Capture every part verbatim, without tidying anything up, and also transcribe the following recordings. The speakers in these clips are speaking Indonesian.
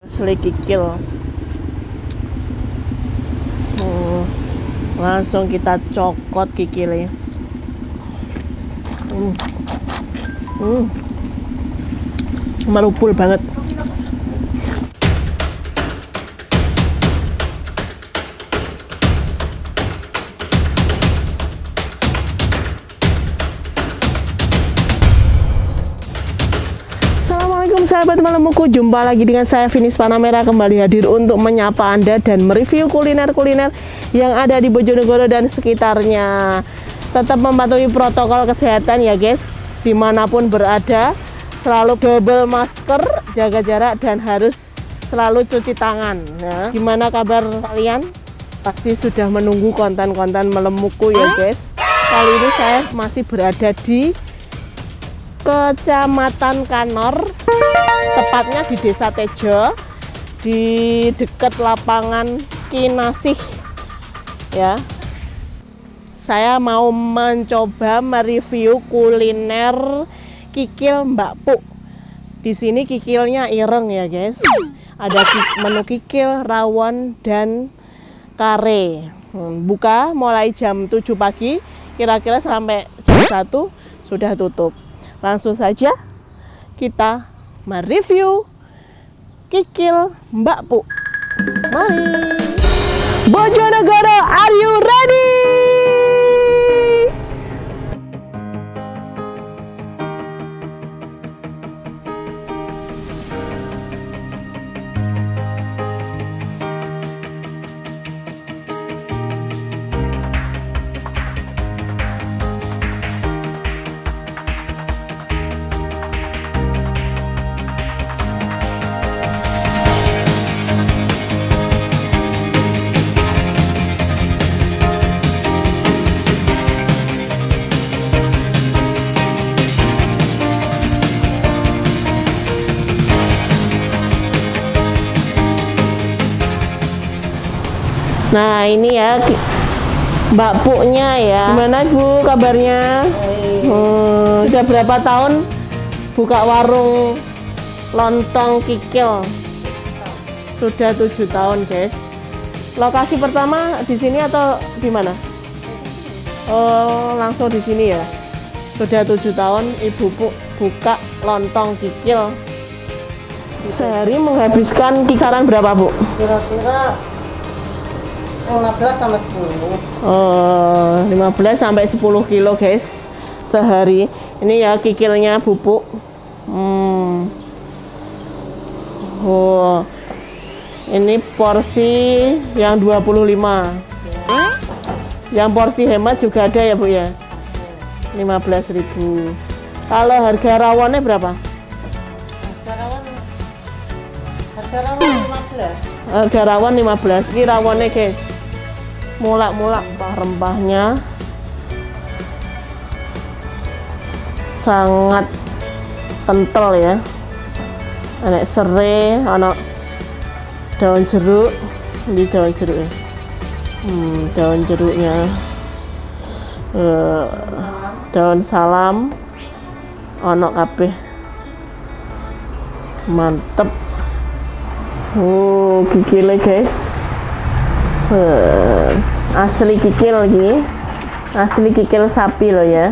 Asli kikil. Oh, langsung kita cokot kikilnya. Hmm. Hmm. Merupul banget. Assalamualaikum sahabat Malemuku, jumpa lagi dengan saya Finis Panamera, kembali hadir untuk menyapa Anda dan mereview kuliner-kuliner yang ada di Bojonegoro dan sekitarnya. Tetap mematuhi protokol kesehatan ya guys, dimanapun berada, selalu double masker, jaga jarak, dan harus selalu cuci tangan ya. Gimana kabar kalian? Pasti sudah menunggu konten-konten Malemuku ya guys. Kali ini saya masih berada di Kecamatan Kanor, tepatnya di Desa Tejo, di dekat lapangan Kinasih ya. Saya mau mencoba mereview kuliner kikil Mbak Puk. Di sini kikilnya ireng ya guys. Ada menu kikil, rawon, dan kare. Buka mulai jam tujuh pagi, kira-kira sampai jam satu sudah tutup. Langsung saja kita mereview kikil Mbak Puk. Mari. Bojonegoro, are you ready? Nah ini ya Mbak Puknya ya. Gimana Bu kabarnya? Hmm, sudah berapa tahun buka warung lontong kikil? Sudah tujuh tahun guys. Lokasi pertama di sini atau di mana? Oh langsung di sini ya. Sudah tujuh tahun Ibu Puk buka lontong kikil. Sehari menghabiskan kisaran berapa Bu? Kira-kira lima belas sampai sepuluh. Oh, lima belas sampai sepuluh kilo guys sehari. Ini ya kikilnya bubuk. Hmm. Oh. Ini porsi yang dua puluh lima. Yang porsi hemat juga ada ya Bu ya. lima belas ribu. Kalau harga rawonnya berapa? Harga rawon Harga rawon lima belas. Harga rawon lima belas. Ini rawonnya guys. Mulak-mulak rempah-rempahnya sangat kental ya. Ada serai, ada daun jeruk, ini daun jeruk ya. Hmm, daun jeruknya, uh, daun salam, ono kabeh, mantep. Oh, kikilnya guys. Uh, asli kikil lagi, asli kikil sapi loh ya.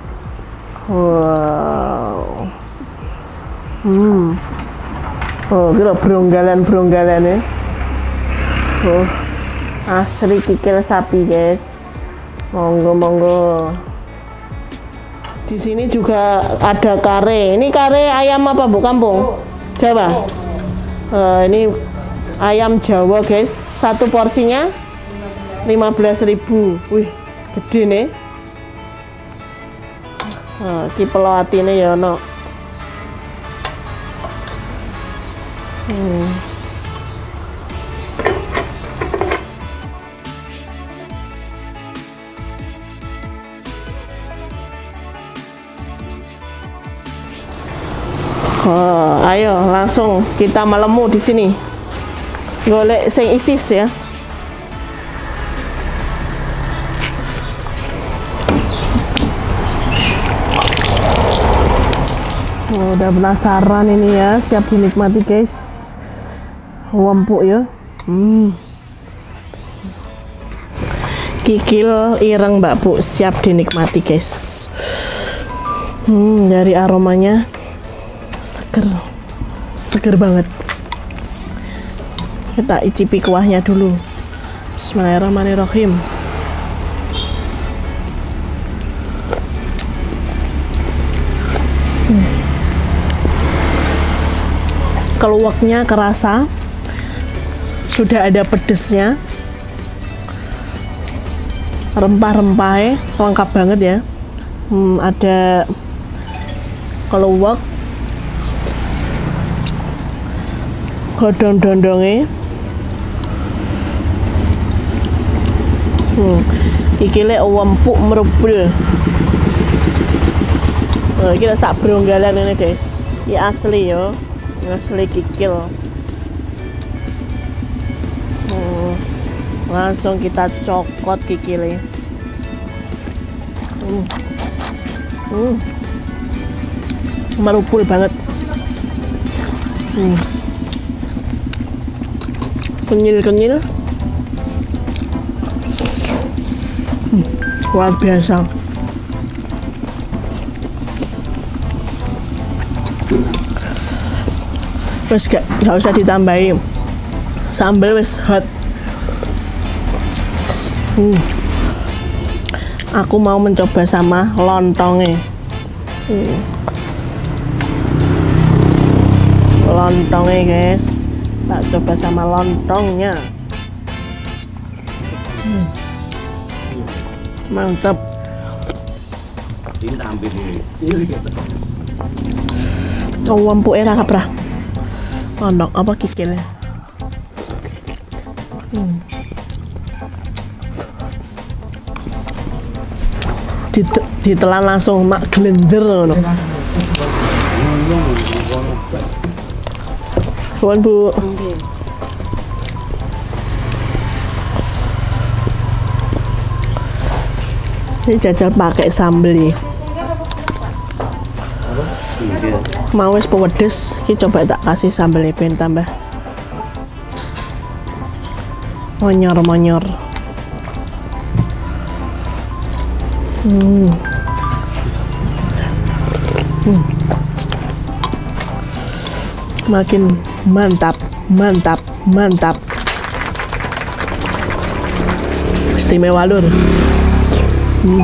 Wow. Hmm. Oh, kira beronggalan-beronggalan ya. Oh, asli kikil sapi guys. Monggo monggo. Di sini juga ada kare. Ini kare ayam apa Bu kampung? Jawa. Uh, ini ayam Jawa guys, satu porsinya lima belas ribu. Wih, gede nih. Nah, ki pelawatine ya ono. Hmm. Oh, ayo langsung kita melemu di sini. Golek sing isis ya. Oh, udah penasaran ini ya, siap dinikmati guys. empuk ya. Hmm. Kikil ireng Mbak Bu siap dinikmati guys. Hmm, dari aromanya seger, seger banget. Kita icipi kuahnya dulu. Bismillahirrahmanirrahim. Hmm. Keluaknya kerasa, sudah ada pedesnya. Rempah-rempahnya lengkap banget ya. Hmm, ada keluak, godong-dondongnya, hmm, kikile empuk merubul. Oh, kita sak beronggalan ini guys. Ini asli yo, asli kikil. Hmm, langsung kita cokot kikilnya. Hmm. Hmm. Merubul banget. Hmm. Kenyil-kenyil. Hmm. Luar biasa. Wes gak, gak usah ditambahin sambal, wes hot. Hmm. Aku mau mencoba sama lontongnya. Hmm. Lontongnya guys, tak coba sama lontongnya. Hmm. Mantap. Oh, empuk era kaprah. Lontong apa kikilnya? Hmm. Ditelan langsung mak gelender loh. Bukan Bu. Ini jajal pakai sambal ya. Mau wis pedes, kita coba tak kasih sambal ben tambah monyor-monyor. Hmm. Hmm. Makin mantap, mantap, mantap. Istimewa lur. Hmm.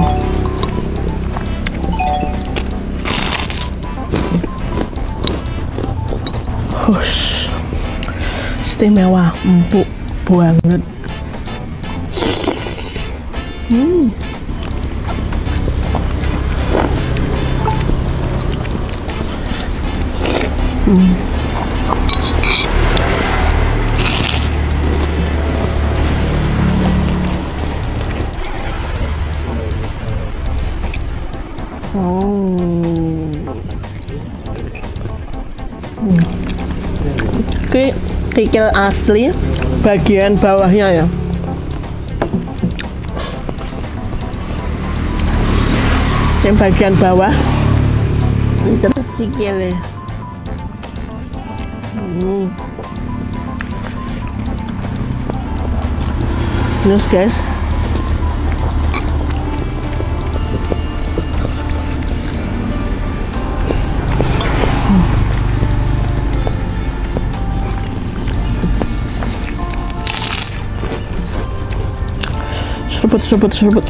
Hush. Istimewa, empuk banget. Hmm. Hmm. Hmm. Hmm. Oke, kikil asli bagian bawahnya ya. Yang bagian bawah ini sikilnya. Hmm. Terus guys, seruput seruput seruput.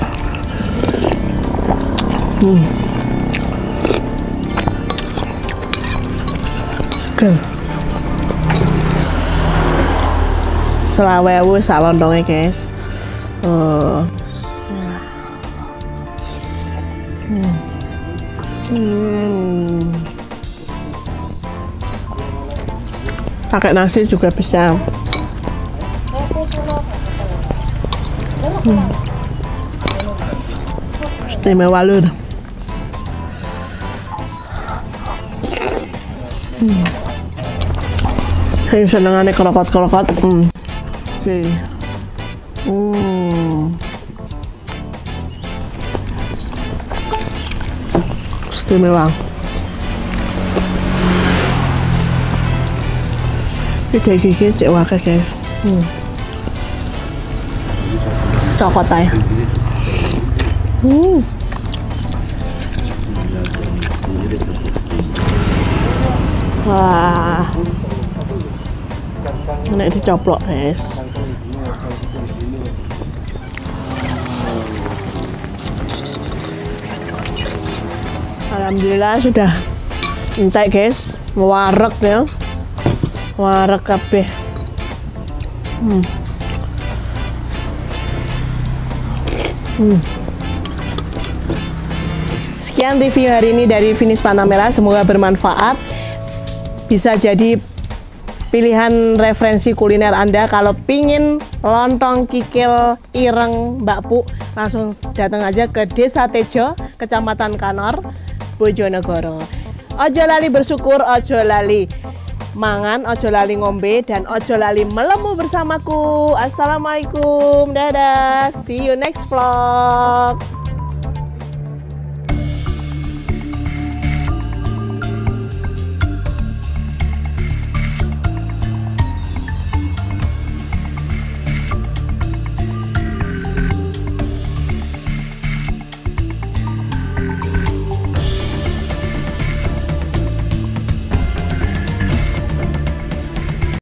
Hmm. Seger. Selawewu sak lontongnya guys. Uh. Hmm. Hmm. Pakai nasi juga bisa. Hmm. Istimewa lur. Hmm. Yang senengannya kerokot-kerokot. Hmm. Oke. Okay. Hmm. Istimewa. Tiga gigi cek wakil guys. Hmm. Cokot aja. Hmm. Wah. Ini dicoplok guys. Alhamdulillah sudah entek guys, warek ya. Warek kabeh. Hmm. Hmm. Sekian review hari ini dari Finish Panamera, semoga bermanfaat. Bisa jadi pilihan referensi kuliner Anda kalau pingin lontong, kikil, ireng, Mbak Pu, langsung datang aja ke Desa Tejo, Kecamatan Kanor, Bojonegoro. Ojo lali bersyukur, ojo lali mangan, ojo lali ngombe, dan ojo lali melemu bersamaku. Assalamualaikum, dadah, see you next vlog.